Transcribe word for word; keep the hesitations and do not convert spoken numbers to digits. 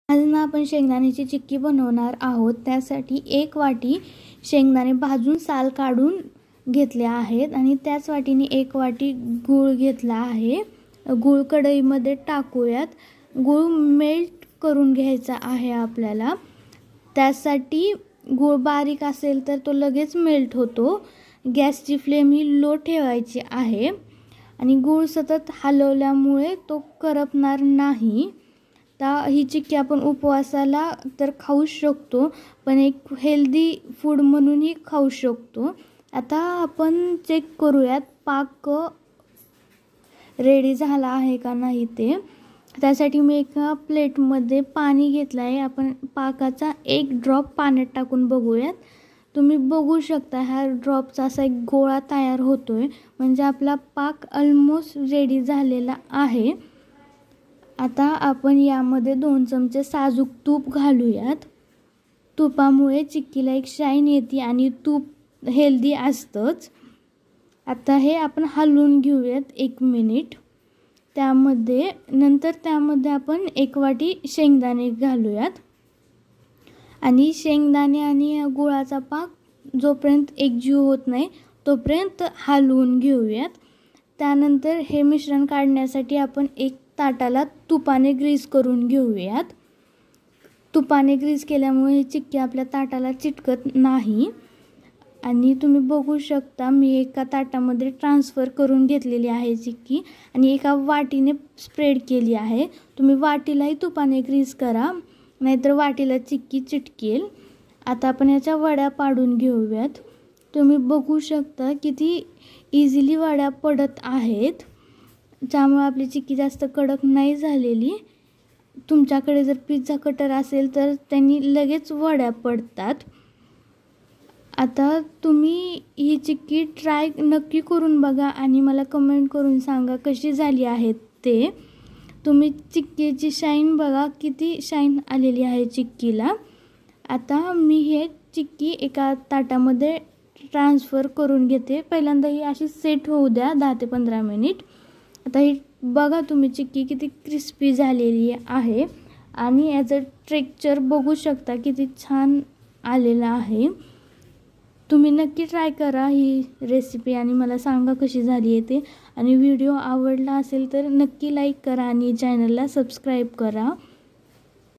आज ना आपण शेंगदाण्याची चिक्की बनवणार आहोत। त्यासाठी एक वाटी शेंगदाणे भाजून साल काढून घेतले आहेत आणि त्याच वाटीने एक वाटी गूळ घेतला आहे। गूळ कढईमध्ये टाकूयात। गूळ मेल्ट करून घ्यायचा आहे आपल्याला। त्यासाठी गूळ बारीक असेल तर तो लगेच मेल्ट होतो। गॅसची फ्लेम ही लो ठेवायची आहे आणि गूळ सतत हलवल्यामुळे तो करपणार नाही। ता ही चिक्की आपण उपवासाला तर खाऊ शकतो, पण एक हेल्दी फूड म्हणूनही खाऊ शकतो। आता आपण चेक करूयात पाक रेडी झाला आहे का नाही ते। त्यासाठी मी एका प्लेटमध्ये पाणी घेतलं आहे। आपण पाकाचा एक ड्रॉप पाण्यात टाकून बघूयात। तुम्ही बघू शकता ह्या ड्रॉपचा असा एक गोळा तयार होतोय, म्हणजे आपला पाक ऑलमोस्ट रेडी झालेला आहे। आता आपण यामध्ये दोन चमचे साजूक तूप घालूयात। तुपामुळे चिक्कीला एक शाईन येते आणि तूप हेल्दी असतंच। आता हे आपण हलवून घेऊयात एक मिनिट। त्यामध्ये नंतर त्यामध्ये आपण एक वाटी शेंगदाणे घालूयात आणि शेंगदाणे आणि गुळाचा पाक जोपर्यंत एकजीव होत नाही तोपर्यंत हलवून घेऊयात। त्यानंतर हे मिश्रण काढण्यासाठी आपण एक ताटाला तुपाने ग्रीस करून घेऊयात। तुपाने ग्रीस केल्यामुळे ही चिक्की आपल्या ताटाला चिटकत नाही। आणि तुम्ही बघू शकता मी एका ताटामध्ये ट्रान्सफर करून घेतलेली आहे चिक्की आणि एका वाटीने स्प्रेड केली आहे। तुम्ही वाटीलाही तुपाने ग्रीस करा, नाहीतर वाटीला चिक्की चिटकेल। आता आपण याच्या वड्या पाडून घेऊयात। तुम्ही बघू शकता किती इझिली वड्या पडत आहेत, ज्यामुळे आपली चिक्की जास्त कडक नाही झालेली। तुमच्याकडे जर पिझ्झा कटर असेल तर त्यांनी लगेच वड्या पडतात। आता तुम्ही ही चिक्की ट्राय नक्की करून बघा आणि मला कमेंट करून सांगा कशी झाली आहे ते। तुम्ही चिक्कीची शाईन बघा, किती शाईन आलेली आहे चिक्कीला। आता मी हे चिक्की एका ताटामध्ये ट्रान्सफर करून घेते। पहिल्यांदा ही अशी सेट होऊ द्या दहा ते पंधरा मिनिट। आता ही बघा तुम्ही चिक्की किती क्रिस्पी झालेली आहे आणि याचं टेक्स्चर बघू शकता किती छान आलेलं आहे। तुम्ही नक्की ट्राय करा ही रेसिपी आणि मला सांगा कशी झाली आहे ते। आणि व्हिडिओ आवडला असेल तर नक्की लाईक करा आणि चॅनलला सबस्क्राईब करा।